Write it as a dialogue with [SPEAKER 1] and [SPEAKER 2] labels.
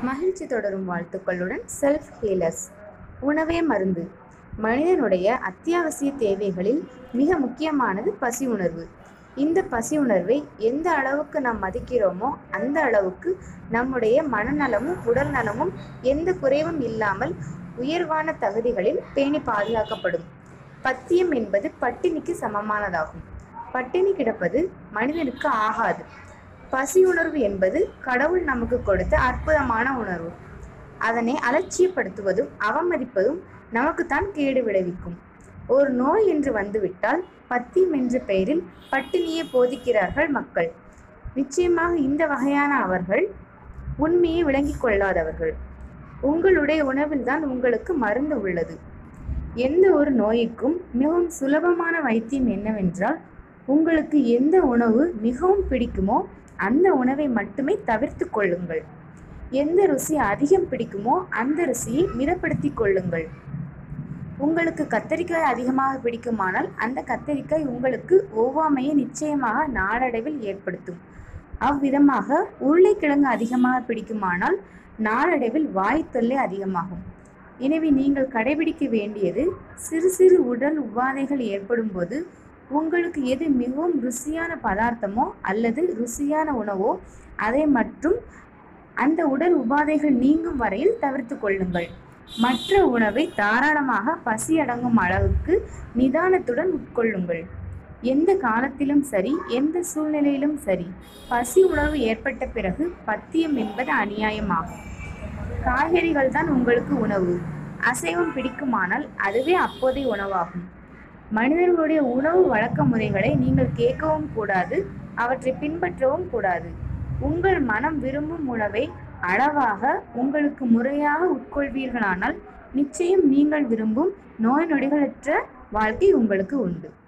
[SPEAKER 1] மகிழ்ச்சி தொடரும் வாழ்த்துக்களுடன் செல்ஃப் ஹீலர்ஸ். உணவே மருந்து. மனிதனுடைய அத்தியாவசிய தேவைகளில் மிக முக்கியமானது பசி உணர்வு. இந்த பசி உணர்வை எந்த அளவுக்கு நாம் மதிக்கிறோமோ அந்த அளவுக்கு நம்முடைய மனநலமும் உடல் நலமும் எந்த குறைவும் இல்லாமல் உயர்வான தகுதிகளில் பேணி பாதுகாக்கப்படும். பத்தியம் என்பது பட்டினிக்கு சமமானதாகும். பட்டினி கிடப்பது மனிதனுக்கு ஆகாது. பசி உணர்வு என்பது கடவுள் நமக்கு கொடுத்த அற்புதமான உணர்வு. அதனை அலட்சியப்படுத்துவதும் அவமதிப்பதும் நமக்குத்தான் கேடு விளைவிக்கும். ஒரு நோய் என்று வந்துவிட்டால் பத்தியம் என்ற பெயரில் பட்டினியை போதிக்கிறார்கள் மக்கள். நிச்சயமாக இந்த வகையான அவர்கள் உண்மையை விளங்கிக் கொள்ளாதவர்கள். உங்களுடைய உணவில்தான் உங்களுக்கு மருந்து உள்ளது. எந்த ஒரு நோய்க்கும் மிகவும் சுலபமான வைத்தியம் என்னவென்றால், உங்களுக்கு எந்த உணவு மிகவும் பிடிக்குமோ அந்த உணவை மட்டுமே தவிர்த்து கொள்ளுங்கள். எந்த ருசி அதிகம் பிடிக்குமோ அந்த ருசியை மிதப்படுத்தி கொள்ளுங்கள். உங்களுக்கு கத்தரிக்காய் அதிகமாக பிடிக்குமானால் அந்த கத்தரிக்காய் உங்களுக்கு ஒவ்வாமையை நிச்சயமாக நாளடைவில் ஏற்படுத்தும். அவ்விதமாக உருளைக்கிழங்கு அதிகமாக பிடிக்குமானால் நாளடைவில் வாய் தொல்லை அதிகமாகும். எனவே நீங்கள் கடைபிடிக்க வேண்டியது, சிறு சிறு உடல் உபாதைகள் ஏற்படும் போது உங்களுக்கு எது மிகவும் ருசியான பதார்த்தமோ அல்லது ருசியான உணவோ அதை மற்றும் அந்த உடல் உபாதைகள் நீங்கும் வரையில் தவிர்த்து கொள்ளுங்கள். மற்ற உணவை தாராளமாக பசி அடங்கும் அளவுக்கு நிதானத்துடன் உட்கொள்ளுங்கள். எந்த காலத்திலும் சரி, எந்த சூழ்நிலையிலும் சரி, பசி உணர்வு ஏற்பட்ட பிறகு பத்தியம் என்பது அநியாயமாகும். காய்கறிகள் தான் உங்களுக்கு உணவு. அசைவம் பிடிக்குமானால் அதுவே அப்போதைய உணவாகும். மனிதர்களுடைய உணவு வழக்க முறைகளை நீங்கள் கேட்கவும் கூடாது, அவற்றை பின்பற்றவும் கூடாது. உங்கள் மனம் விரும்பும் உணவை அளவாக உங்களுக்கு முறையாக உட்கொள்வீர்களானால் நிச்சயம் நீங்கள் விரும்பும் நோய் நொடிகளற்ற வாழ்க்கை உங்களுக்கு உண்டு.